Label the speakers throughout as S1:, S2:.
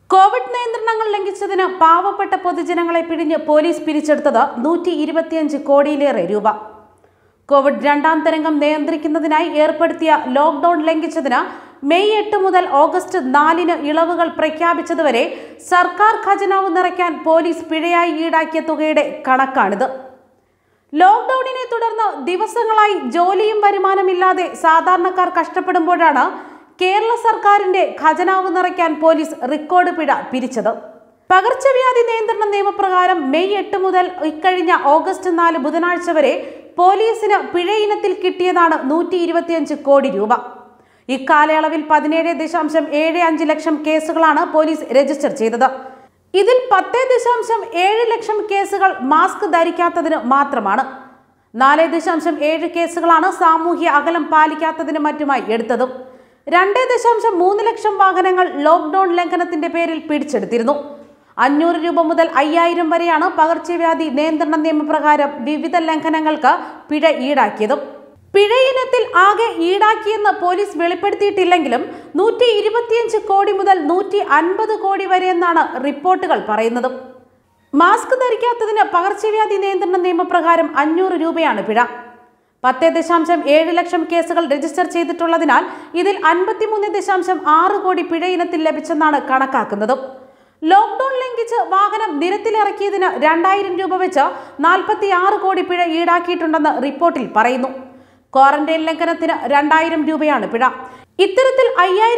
S1: Covid നിയന്ത്രണങ്ങൾ ലംഘിച്ചതിന് പാവപ്പെട്ട പൊതുജനങ്ങളെ പിടിഞ്ഞ് പോലീസ് പിരിച്ചെടുത്തത് 125 കോടിയിലേറെ രൂപ. കോവിഡ് രണ്ടാം തരംഗം നിയന്ത്രിക്കുന്നതിനായി ഏർപ്പെടുത്തിയ ലോക്ക്ഡൌൺ ലംഘിച്ചതിന് മെയ് 8 മുതൽ ഓഗസ്റ്റ് 4 ഇളവുകൾ പ്രഖ്യാപിച്ചതുവരെ സർക്കാർ ഖജനാവ് നിറയ്ക്കാൻ പോലീസ് പിഴയായി ഈടാക്കിയ തുകയുടെ കണക്കാണിത്. ലോക്ക്ഡൌണിനെ തുടർന്ന് ദിവസങ്ങളായി ജോലിയും വരുമാനമില്ലാതെ സാധാരണക്കാർ കഷ്ടപ്പെടുമ്പോഴാണ് കേരള സർക്കാരിന്റെ ഖജനാവ് നിറയ്ക്കാൻ പോലീസ് റെക്കോർഡ് പിഴ പിരിച്ചത്. പകർച്ചവ്യാധി നിയന്ത്രണ നിയമപ്രകാരം മെയ് 8 മുതൽ ഇക്കഴിഞ്ഞ ഓഗസ്റ്റ് 4 ബുധനാഴ്ച വരെ പോലീസിന് പിഴ ഇനത്തിൽ കിട്ടിയതാണ് 125 കോടി രൂപ. ഇക്കാലയളവിൽ 17.75 ലക്ഷം കേസുകളാണ് പോലീസ് രജിസ്റ്റർ ചെയ്തത്. ഇതിൽ 10.7 ലക്ഷം കേസുകൾ മാസ്ക് ധരിക്കാത്തതിന് മാത്രമാണ്. 4.7 കേസുകളാണ് സാമൂഹ്യ അകലം പാലിക്കാത്തതിന് മറ്റുമായി എടുത്തതും. 2.3 ലക്ഷം വാഹനങ്ങൾ ലോക്ക്ഡൌൺ ലംഘനത്തിന്റെ പേരിൽ പിടിച്ചെടുത്തിരുന്നു. 500 രൂപ മുതൽ 5000 വരെയാണ് പകർച്ചവ്യാധി നിയന്ത്രണ നിയമപ്രകാരം വിവിധ ലംഘനങ്ങൾക്ക് പിഴ ഈടാക്കിയതും. പിഴ ഇനത്തിൽ ആകെ ഈടാക്കിയെന്ന് പോലീസ് വെളിപ്പെടുത്തിയിട്ടില്ലെങ്കിലും 125 കോടി മുതൽ 150 കോടി വരെയെന്നാണ് റിപ്പോർട്ടുകൾ പറയുന്നത്. മാസ്ക് ധരിക്കാത്തതിന് പകർച്ചവ്യാധി നിയന്ത്രണ നിയമപ്രകാരം 500 രൂപയാണ് പിഴ. 10.7 ലക്ഷം കേസുകൾ രജിസ്റ്റർ ചെയ്തിട്ടുള്ളതിനാൽ ഇതിൽ 53.6 കോടി പിഴ ഇനത്തിൽ ലഭിച്ചെന്നാണ് കണക്കാക്കുന്നത്. ലോക്ക്ഡൌൺ ലംഘിച്ച് വാഹനം നിരത്തിലിറക്കിയതിന് 2000 രൂപ വെച്ച് 46 കോടി പിഴ ഈടാക്കിയിട്ടുണ്ടെന്ന് റിപ്പോർട്ടിൽ പറയുന്നു. ക്വാറന്റൈൻ ലംഘനത്തിന് 2000 രൂപയാണ് പിഴ. ഇത്തരത്തിൽ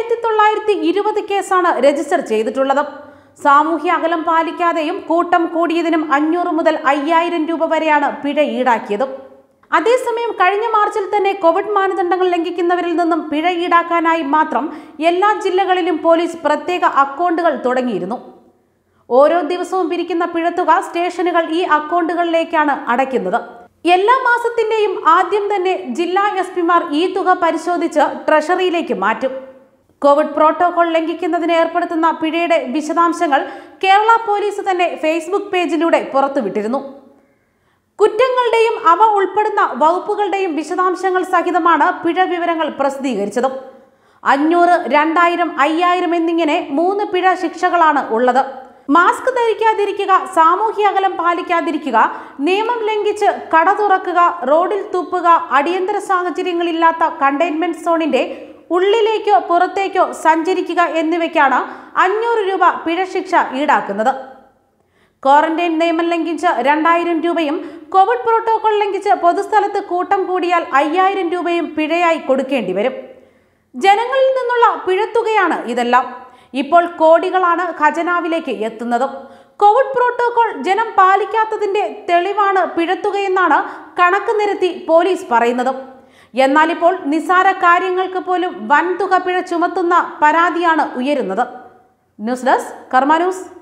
S1: 5920 കേസാണ് രജിസ്റ്റർ ചെയ്തിട്ടുള്ളത്. സാമൂഹ്യ അകലം പാലിക്കാതെയും കൂട്ടം കൂടിയതിനും 500 മുതൽ 5000 രൂപ വരെയാണ് പിഴ ഈടാക്കിയത്. അതേസമയം കഴിഞ്ഞ മാർച്ചിൽ തന്നെ കോവിഡ് മാനദണ്ഡങ്ങൾ ലംഘിക്കുന്നവരിൽ നിന്നും പിഴ ഈടാക്കാനായി മാത്രം എല്ലാ ജില്ലകളിലും പോലീസ് പ്രത്യേക അക്കൗണ്ടുകൾ തുടങ്ങിയിരുന്നു. ഓരോ ദിവസവും പിരിക്കുന്ന പിഴത്തുക സ്റ്റേഷനുകൾ ഈ അക്കൗണ്ടുകളിലേക്കാണ് അടയ്ക്കുന്നത്. എല്ലാ മാസത്തിന്റെയും ആദ്യം തന്നെ ജില്ലാ എസ്പിമാർ ഈ തുക പരിശോധിച്ച് ട്രഷറിയിലേക്ക് മാറ്റും. കോവിഡ് പ്രോട്ടോകോൾ ലംഘിക്കുന്നതിന് ഏർപ്പെടുത്തുന്ന പിഴയുടെ വിശദാംശങ്ങൾ കേരള പോലീസ് തന്നെ ഫേസ്ബുക്ക് പേജിലൂടെ പുറത്തുവിട്ടിരുന്നു. കുറ്റങ്ങളുടെയും അവ ഉൾപ്പെടുന്ന വകുപ്പുകളുടെയും വിശദാംശങ്ങൾ സഹിതമാണ് പിഴ വിവരങ്ങൾ പ്രസിദ്ധീകരിച്ചത്. 500, 2000, 5000 എന്നിങ്ങനെ 3 പിഴ ശിക്ഷകളാണ് ഉള്ളത്. മാസ്ക് ധരിക്കാതിരിക്കുക, സാമൂഹ്യ അകലം പാലിക്കാതിരിക്കുക, നിയമം ലംഘിച്ച് കട തുറക്കുക, റോഡിൽ തുപ്പുക, അടിയന്തര സാഹചര്യങ്ങളില്ലാത്ത കണ്ടെയ്ൻമെന്റ് സോണിന്റെ ഉള്ളിലേക്കോ പുറത്തേക്കോ സഞ്ചരിക്കുക എന്നിവയ്ക്കാണ് 500 രൂപ പിഴ ശിക്ഷ ഈടാക്കുന്നത്. ക്വാറന്റൈൻ നിയമം ലംഘിച്ച് 2000 രൂപയും കോവിഡ് പ്രോട്ടോകോൾ ലംഘിച്ച് പൊതുസ്ഥലത്ത് കൂട്ടം കൂടിയാൽ 5000 രൂപയും പിഴയായി കൊടുക്കേണ്ടി വരും. ജനങ്ങളിൽ നിന്നുള്ള പിഴത്തുകയാണ് ഇതെല്ലാം. ഇപ്പോൾ കോടികളാണ് ഖജനാവിലേക്ക് എത്തുന്നത്. കോവിഡ് പ്രോട്ടോകോൾ ജനം പാലിക്കാത്തതിന്റെ തെളിവാണ് പിഴത്തുകയെന്നാണ് കണക്ക് നിരത്തി പോലീസ് പറയുന്നത്. എന്നാൽ ഇപ്പോൾ നിസ്സാര കാര്യങ്ങൾക്ക് പോലും വൻതുക പിഴ ചുമത്തുന്ന പരാതിയാണ് ഉയരുന്നത്. News desk Karma news.